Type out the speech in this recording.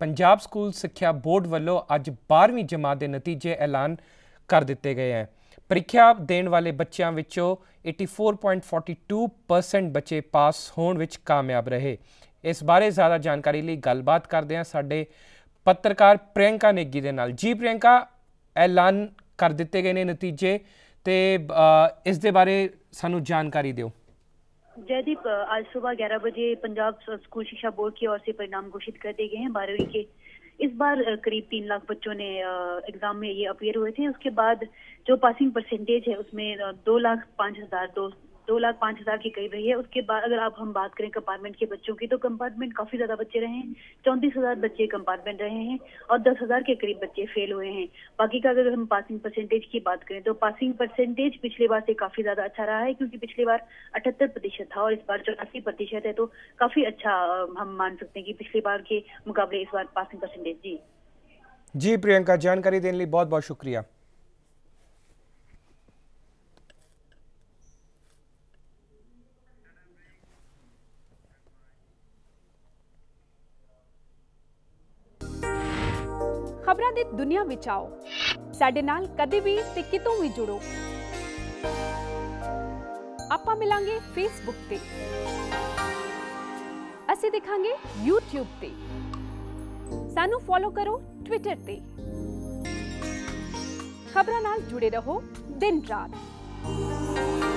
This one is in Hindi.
पंजाब स्कूल सिक्ख्या बोर्ड वालों अज 12वीं जमात के नतीजे ऐलान कर दिते गए हैं। परीक्षा देने वाले बच्चों विचों 84.42% बच्चे पास होने विच कामयाब रहे। इस बारे ज़्यादा जानकारी लिए गलबात करते हैं साडे पत्रकार प्रियंका नेगी दे नाल। जी प्रियंका, ऐलान कर दिते गए ने नतीजे ते इस दे बारे सानू जानकारी दिओ। जयदीप, आज सुबह 11 बजे पंजाब स्कूल शिक्षा बोर्ड की ओर से परिणाम घोषित कर दिए गए हैं 12वीं के। इस बार करीब 3 लाख बच्चों ने एग्जाम में ये अपीयर हुए थे। उसके बाद जो पासिंग परसेंटेज है उसमें 2,05,000 के करीब रही है। उसके बाद अगर आप हम बात करें कंपार्टमेंट के बच्चों की, तो कंपार्टमेंट काफी ज्यादा बच्चे रहे हैं। 34,000 बच्चे कंपार्टमेंट रहे हैं और 10,000 के करीब बच्चे फेल हुए हैं। बाकी का अगर हम पासिंग परसेंटेज की बात करें तो पासिंग परसेंटेज पिछली बार से काफी ज्यादा अच्छा रहा है, क्योंकि पिछली बार 78% था और इस बार 84% है। तो काफी अच्छा हम मान सकते हैं कि पिछली बार के मुकाबले इस बार पासिंग परसेंटेज। जी प्रियंका, जानकारी देने लिए बहुत बहुत शुक्रिया। खबरां दी दुनिया विच आओ, साडे नाल कदे भी ते कितों भी जुड़ो। आपां मिलांगे फेसबुक ते, असीं दिखांगे यूट्यूब ते, सानू फॉलो करो ट्विटर ते। खबरां नाल जुड़े रहो दिन रात।